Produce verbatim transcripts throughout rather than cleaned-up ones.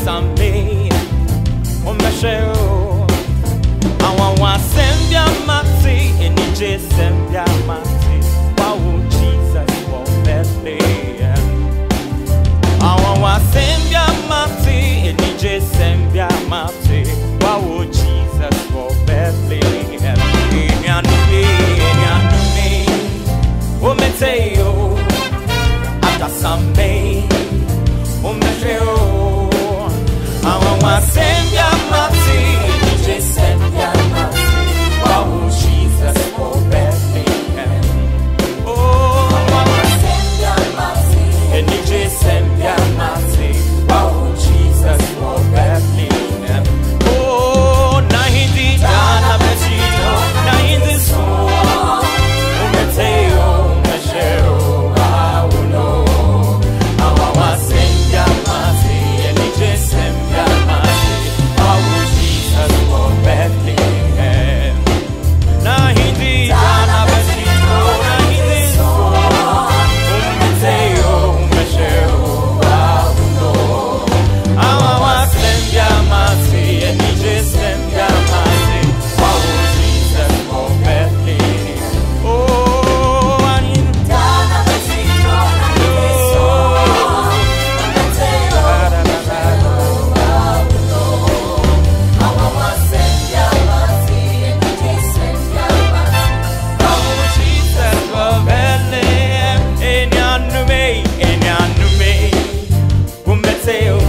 Adasame, Omesheo, Anwanwasem Yamati, and Jesem Yamati, wow, Jesus for Bethlehem. Anwanwasem Yamati, and Jesem Yamati, wow, Jesus for Bethlehem. Inyanume, Inyanume, Ometeo, Adasame, Omesheo, Anwanwasem Yamati, Jesem Yamati, wow, Jesus for Bethlehem. Oh, Anwanwasem Yamati, and Jesem Yamati, wow, Jesus for Bethlehem. Oh, Nahindi Dana Betino, Nahindi Song, Umeteo, Umesheo, wow, no. Anwanwasem Yamati, and Jesem Yamati, wow, Jesus for Bethlehem. Nahindi Dana Betino, Nahindi Song, Umeteo, Umesheo, wow, no. Anwanwasem Yamati, and Jesem Yamati, wow, Jesus for Bethlehem. Oh, Nahindi Dana Betino, Nahindi Song, Umeteo, Umesheo, wow, no. Anwanwasem Yamati, and Jesem Yamati, wow, Jesus for Bethlehem. Enyanume, Enyanume, Umeteo,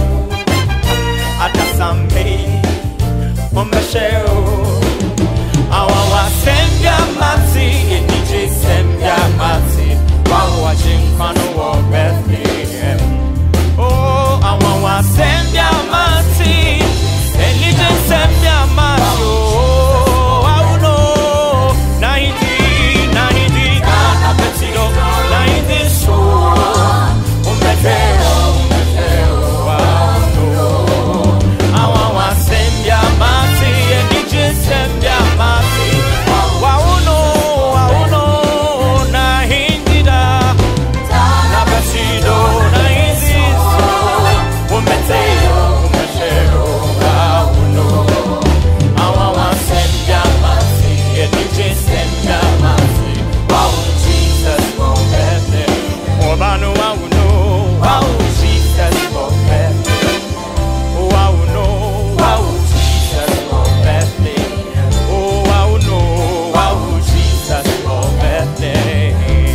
Adasame, Omesheo, Anwanwasem Yamati, and Jesem Yamati, wow, Ajinkwano for Bethlehem. Oh, Anwanwasem Yamati, and Jesem Yamati, oh, wow, no. Nahindi, Nahindi, Dana Betino, Nahindi So, Umesheo, Umesheo, wow, no. Anwanwasem Yamati, and Jesem Yamati, wow, no, wow, no. Nahindi da, Dana Betino, Nahindi So, Umeteo, Umesheo, wow, no. Anwanwasem Yamati, and Jesem Yamati, wow, Jesus for Bethlehem. Oh, Banu, wow, no, wow, Jesus for Bethlehem. Oh, wow, no, wow, Jesus for Bethlehem. Oh, wow, no, wow, Jesus for Bethlehem.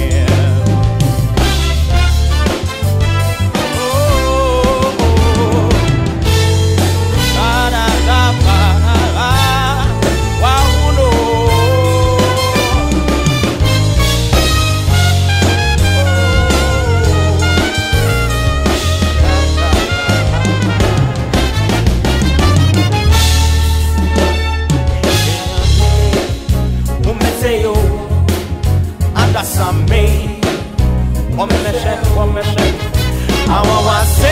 Oh, oh, da, da, da, ba, da, da. Wow, no. Umeteo, Adasame, Omeshe, Omeshe, Anwanwasem